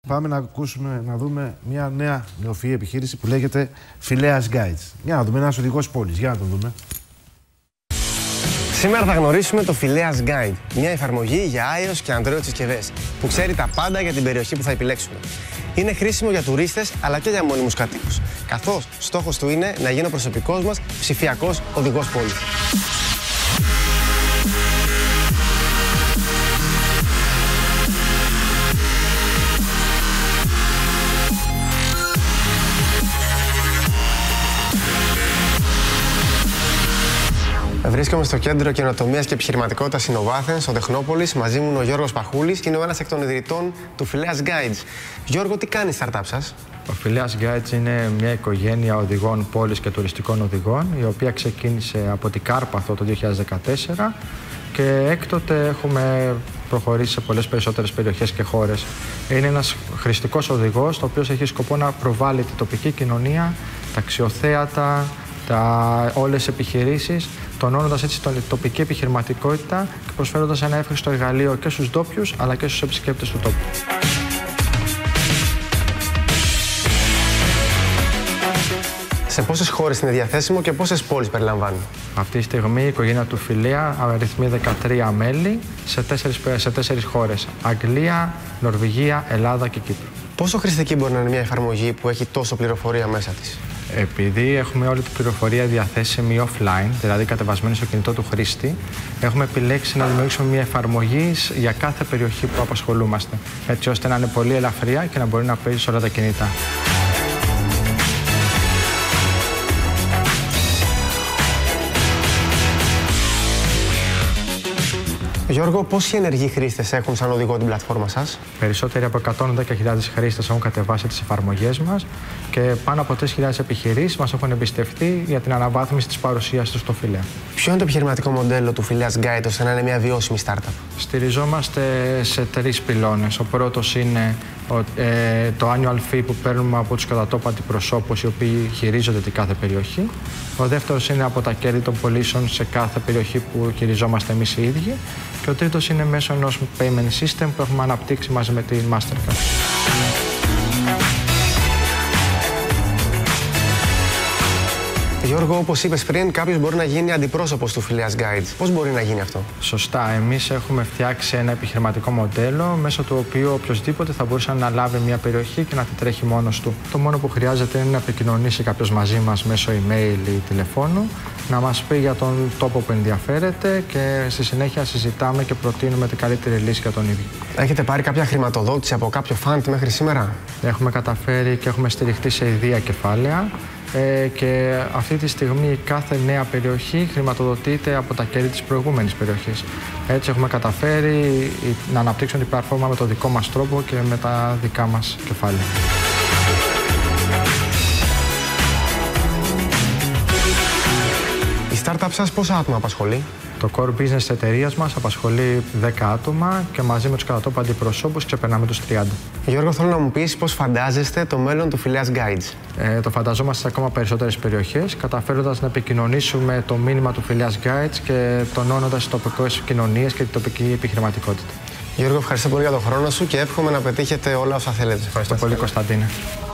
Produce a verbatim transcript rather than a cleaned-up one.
Πάμε να ακούσουμε, να δούμε μια νέα νεοφυή επιχείρηση που λέγεται Phileas Guides. Για να δούμε, ένας οδηγός πόλης. Για να τον δούμε. Σήμερα θα γνωρίσουμε το Phileas Guide, μια εφαρμογή για iOS και Android συσκευές, που ξέρει τα πάντα για την περιοχή που θα επιλέξουμε. Είναι χρήσιμο για τουρίστες αλλά και για μόνιμους κατοίκους, καθώς στόχος του είναι να γίνει ο προσωπικός μας ψηφιακός οδηγός πόλης. Βρίσκομαι στο κέντρο καινοτομίας και επιχειρηματικότητας Innovathens, στο Τεχνόπολης. Μαζί μου είναι ο Γιώργος Παχούλης και είναι ο ένας εκ των ιδρυτών του Phileas Guides. Γιώργο, τι κάνει η startup σας? Το Phileas Guides είναι μια οικογένεια οδηγών πόλης και τουριστικών οδηγών, η οποία ξεκίνησε από την Κάρπαθο το δύο χιλιάδες δεκατέσσερα και έκτοτε έχουμε προχωρήσει σε πολλές περισσότερες περιοχές και χώρες. Είναι ένας χρηστικός οδηγός, ο οποίος έχει σκοπό να προβάλλει την τοπική κοινωνία, τα αξιοθέατα, τα, όλες τις επιχειρήσεις, τονώνοντας έτσι την τοπική επιχειρηματικότητα και προσφέροντας ένα εύχριστο εργαλείο και στους ντόπιους αλλά και στους επισκέπτες του τόπου. Σε πόσες χώρες είναι διαθέσιμο και πόσες πόλεις περιλαμβάνει? Αυτή τη στιγμή η οικογένεια του Φιλέα αριθμεί δεκατρία μέλη σε τέσσερις, σε τέσσερις χώρες. Αγγλία, Νορβηγία, Ελλάδα και Κύπρο. Πόσο χρηστική μπορεί να είναι μια εφαρμογή που έχει τόσο πληροφορία μέσα της? Επειδή έχουμε όλη την πληροφορία διαθέσιμη offline, δηλαδή κατεβασμένη στο κινητό του χρήστη, έχουμε επιλέξει να δημιουργήσουμε μια εφαρμογή για κάθε περιοχή που απασχολούμαστε, έτσι ώστε να είναι πολύ ελαφριά και να μπορεί να παίζει σε όλα τα κινητά. Γιώργο, πόσοι ενεργοί χρήστες έχουν σαν οδηγό την πλατφόρμα σας? Περισσότεροι από εκατόν δέκα χιλιάδες χρήστες έχουν κατεβάσει τις εφαρμογές μας και πάνω από τρεις χιλιάδες επιχειρήσεις μας έχουν εμπιστευτεί για την αναβάθμιση της παρουσίας τους στο Φιλέα. Ποιο είναι το επιχειρηματικό μοντέλο του Phileas Guide ώστε να είναι μια βιώσιμη startup? Στηριζόμαστε σε τρεις πυλώνες. Ο πρώτος είναι ε, το annual fee που παίρνουμε από τους κατατόπου αντιπροσώπους οι οποίοι χειρίζονται την κάθε περιοχή. Ο δεύτερος είναι από τα κέρδη των πωλήσεων σε κάθε περιοχή που χειριζόμαστε εμείς οι ίδιοι. Και ο τρίτος είναι μέσω ενός payment system που έχουμε αναπτύξει μαζί με την Mastercard. Γιώργο, όπως είπες πριν, κάποιος μπορεί να γίνει αντιπρόσωπος του Phileas Guides. Πώς μπορεί να γίνει αυτό? Σωστά. Εμείς έχουμε φτιάξει ένα επιχειρηματικό μοντέλο μέσω του οποίου οποιοσδήποτε θα μπορούσε να λάβει μια περιοχή και να τη τρέχει μόνος του. Το μόνο που χρειάζεται είναι να επικοινωνήσει κάποιος μαζί μας μέσω email ή τηλεφώνου, να μας πει για τον τόπο που ενδιαφέρεται και στη συνέχεια συζητάμε και προτείνουμε την καλύτερη λύση για τον ίδιο. Έχετε πάρει κάποια χρηματοδότηση από κάποιο fund μέχρι σήμερα? Έχουμε καταφέρει και έχουμε στηριχτεί σε ιδία κεφάλαια. Ε, και αυτή τη στιγμή κάθε νέα περιοχή χρηματοδοτείται από τα κέρδη της προηγούμενης περιοχής. Έτσι έχουμε καταφέρει να αναπτύξουμε την πλατφόρμα με τον δικό μας τρόπο και με τα δικά μας κεφάλαια. Η startup σας πόσα άτομα απασχολεί? Το core business της εταιρείας μας απασχολεί δέκα άτομα και μαζί με τους κατατόπου αντιπροσώπους ξεπερνάμε τους τριάντα. Γιώργο, θέλω να μου πεις πώς φαντάζεστε το μέλλον του Phileas Guides. Ε, το φανταζόμαστε σε ακόμα περισσότερες περιοχές, καταφέροντας να επικοινωνήσουμε το μήνυμα του Phileas Guides και τονώνοντας τις τοπικές κοινωνίες και την τοπική επιχειρηματικότητα. Γιώργο, ευχαριστώ πολύ για τον χρόνο σου και εύχομαι να πετύχετε όλα όσα θέλετε. Ευχαριστώ πολύ, Κωνσταντίνε.